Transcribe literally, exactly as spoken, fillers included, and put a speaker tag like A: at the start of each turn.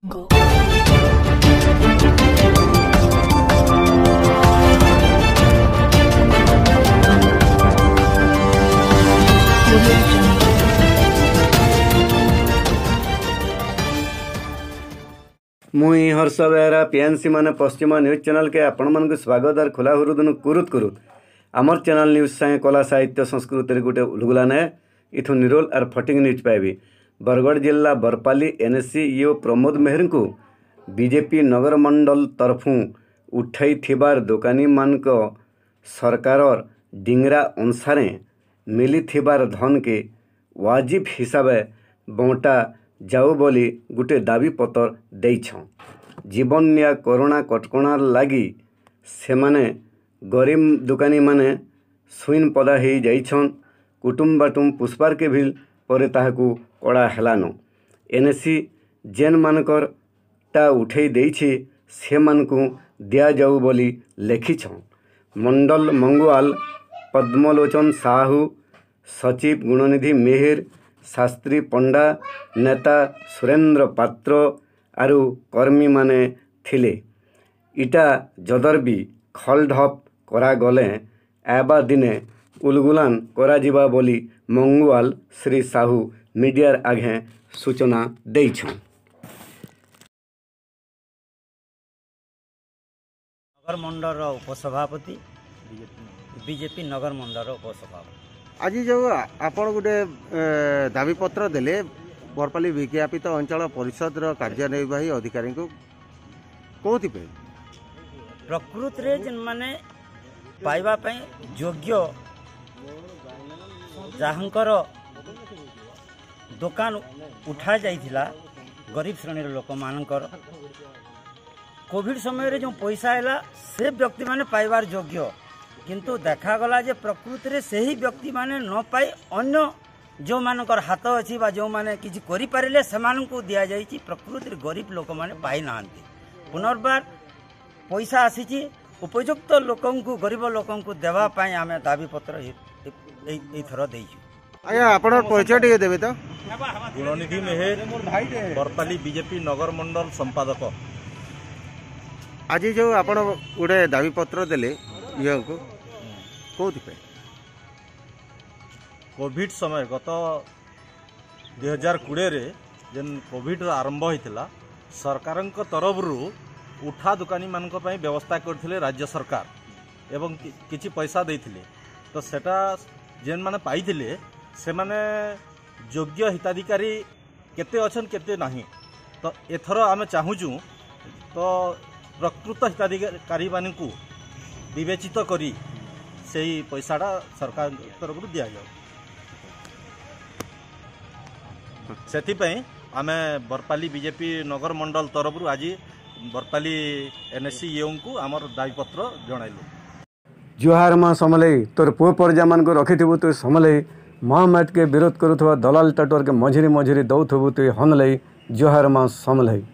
A: Go.
B: मुई हर्ष Behera PNC माने पश्चिम news channel के आपण मन को स्वागत और खुला हुरुदन कुरुत कुरुत आमर चैनल न्यूज साए कला साहित्य संस्कृति गोटे उलगुला ने इथु निरोल और फटिंग न्यूज पाइबी। बरगढ़ जिला बरपाली एनएससी ईओ प्रमोद मेहर को बीजेपी नगर मंडल तरफु उठाई थिबार दुकानी मानक सरकार डिंगरा अनुसार मिली थिबार धन के वाजिब हिसाब बंटा जाऊ बोली गुटे दाबी पत्र देइछं। जीवन या कोरोना कटकणार लागी से माने गरीब दुकानी माने सुइन पदा ही जाइछन। कुटुम बाटुम पुष्पार के भी परे ताहाकू कड़ा हेलानो एनएससी जेन मानकर टा उठे देइछि से मानकू दिया जाऊ बोली लेखिछं। मंडल मंगुआल पद्मलोचन साहू सचिव गुणनिधि मेहर शास्त्री पंडा नेता सुरेंद्र पात्र आरु कर्मी माने थिले। इटा जदर भी खलढप करा गले एबा दिने उलगुलान करा जिबा बोली मंगुआल श्री साहू मीडियार आगे सूचना देइछं।
C: नगर मंडल उपसभापति बीजेपी नगर मंडल उपसभापति
D: आज जो आपण गोटे दाबी पत्र देले बरपाली विज्ञापित अंचल परिषद कार्यनिर्वाही अधिकारी को कौथि पे
C: प्रकृत रे जन माने पाइबा पई योग्य जहाँकर दुकान उठा जाइथिला गरीब श्रेणी लोक मानकर कोविड समय रे जो पैसा आला से व्यक्ति माने पाइबार योग्य किंतु देखा गला जे प्रकृति रे सही व्यक्ति माने न पाई अन्य जो मानकर हाथ अच्छी बा जो माने किछि करि पारिले समान को दिया जाइछि। प्रकृति रे गरीब लोक माने पाई नांती पुनर्बार पैसा आसीछि उपयुक्त लोकन को गरीब लोकन को देवा पाई आमे दाबी पत्र ए थरो देइछु।
D: आया आपण परिचय टिके देबे तो
E: गुणनिधि मेहर बरपाली बीजेपी नगर मंडल संपादक।
D: आज जो आपण गोटे दाबी पत्र देले ये को कौथि पे
E: कोविड समय गत दुई हजार कोड़े जेन कोविड आरंभ होता सरकार तरफ उठा दुकानी मान व्यवस्था करथिले राज्य सरकार एवं किछि पैसा देथिले तो सेटा जेन माने पाइथिले से माने योग्य हिताधिकारी केते अछन केते नाही तो एथर आमे चाहूचु तो प्रकृत हिताधिकारी मानकू विवेचित करी से पैसाटा सरकार तरफ दिया जाओ। सेथिपई आमे बरपाली बीजेपी नगर मंडल तरफ आज बरपाली एनएससी ईओ को आमर दाबीपत्र जणाइलु।
B: जुहार माँ समलई तोर पुओ परजा मान को रखिथिबु तु समलई महामाट के विरोध करुथबा दलाल टाटर के मझिरी मझिरी दउथबु तु हनलई जुहार माँ समलई।